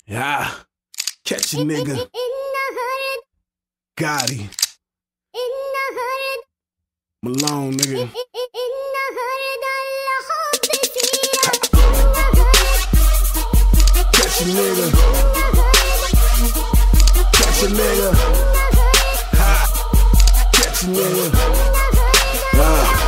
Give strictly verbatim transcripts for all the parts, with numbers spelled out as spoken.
Yeah, catch a nigga. Gotti. Malone, nigga. Catch a nigga. Catch a nigga. Ha. Catch a nigga. Ah.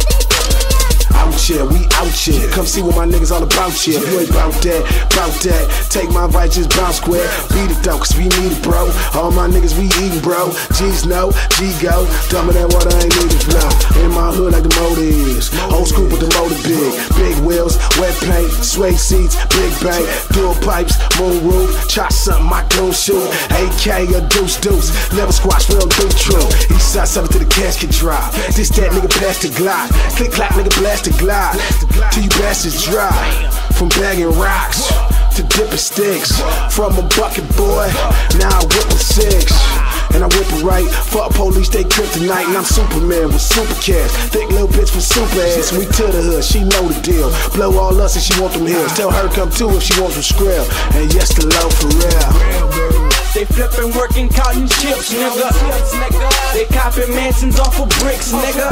Out here, we out here. Come see what my niggas all about here. You ain't bout that, bout that. Take my advice, just bounce square. Beat it though, cause we need it, bro. All my niggas, we eatin', bro. G's no, G go. Dumb that water, I ain't need it flow. In my hood like the motor is. Old school, but the motor big. Big wheels, wet paint, suede seats, big bank, dual pipes, moon roof. Try something, I don't shoot. A K or deuce deuce. Never squash, we don't do true. East side seven to the casket drop. This that nigga pass the glide. Click clack, nigga blast the glide. Till you bastards dry. From bagging rocks to dipping sticks. From a bucket boy, now I whip a six. And I whip it right, fuck police, they kryptonite. And I'm Superman with super cash. Thick little bitch with super ass. We to the hood, she know the deal. Blow all us and she want them hills. Tell her come too if she wants some skrill. And yes, the low for real. They flippin', working, counting chips, nigga. They copping mansions off of bricks, nigga.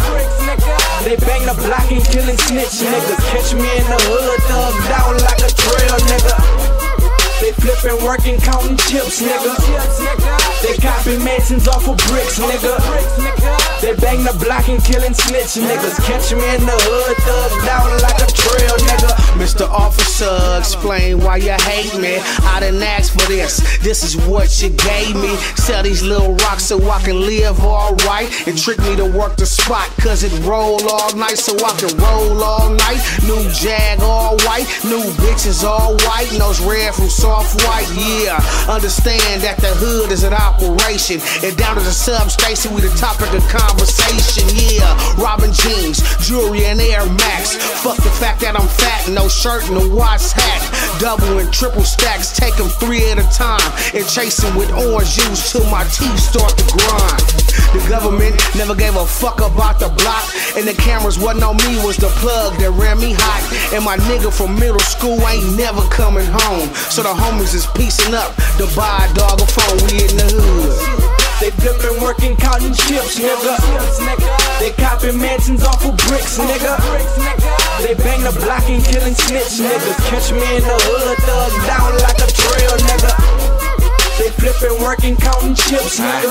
They bang the block and killin' snitch, niggas. Catch me in the hood, thug down like a trail, nigga. They flippin', working, counting chips, nigga. They copping mansions off of bricks, nigga. They bang the block and killin' snitch, niggas. Catch me in the hood, thug down like a trail, nigga. Mister Officer, explain why you hate me. I didn't ask for this, this is what you gave me. Sell these little rocks so I can live alright. And trick me to work the spot, cause it roll all night so I can roll all night. New Jag all white, new bitches all white. Nose red from soft white, yeah. Understand that the hood is an operation. And down to the substation, we the topic of conversation, yeah. Robin jeans, jewelry and Air Max. Fuck the fact that I'm fat, no shirt and a watch hat. Double and triple stacks, take them three at a time. And chasing with orange juice till my teeth start to grind. The government never gave a fuck about the block. And the cameras wasn't on me, was the plug that ran me hot. And my nigga from middle school ain't never coming home. So the homies is piecing up to buy a dog a phone, we in the hood. They flippin', working, counting chips, nigga. They copping mansions off of bricks, nigga. They bang the block and killin' snitch, niggas. Catch me in the hood, thug down like a trail, nigga. They flippin', working, counting chips, nigga.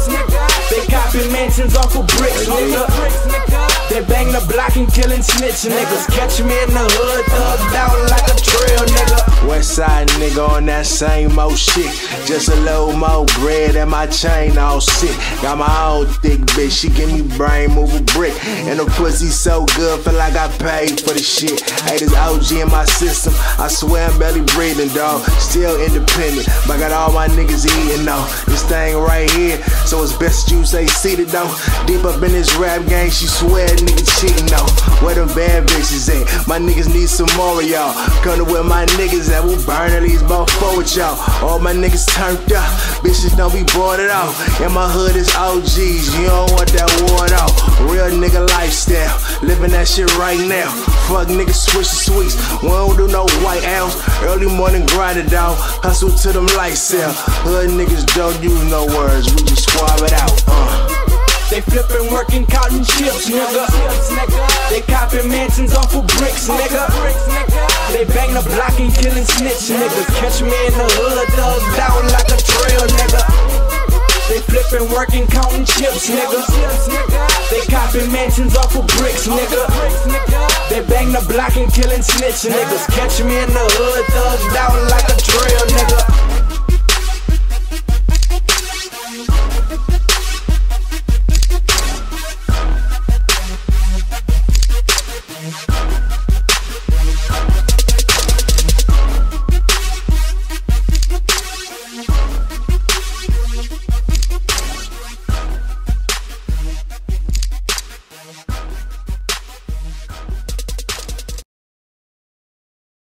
They copping mansions off of bricks, nigga. They bang the block and killin' snitch, niggas. Catch me in the hood, thug down like a trail, nigga. West side nigga on that same old shit. Just a little more bread and my chain all sick. Got my own thick bitch, she give me brain move a brick. And the pussy so good, feel like I paid for the shit. Hey, this O G in my system, I swear I'm barely breathing, dawg. Still independent, but got all my niggas eating though. This thing right here, so it's best you stay seated though. Deep up in this rap game, she swear niggas cheating though. Where them bad bitches at? My niggas need some more of y'all. Coming with my niggas that will burn at least about four with y'all. All my niggas turned up, bitches don't be bored at all. In my hood is O Gs, you don't want that war at all. Real nigga lifestyle, living that shit right now. Fuck niggas switch the sweets, we don't do no white ounce. Early morning grinding down, hustle to them lights sell. Hood niggas don't use no words, we just swab it out. Uh. They flippin', working, counting chips, nigga. They copping mansions off of bricks, nigga. They bang the block and killin' snitch, niggas. Catch me in the hood, thug down like a trail, nigga. They flippin', working, counting chips, nigga. They copping mansions off of bricks, nigga. They bang the block and killin' snitch, niggas. Catch me in the hood, thug down like a trail, nigga.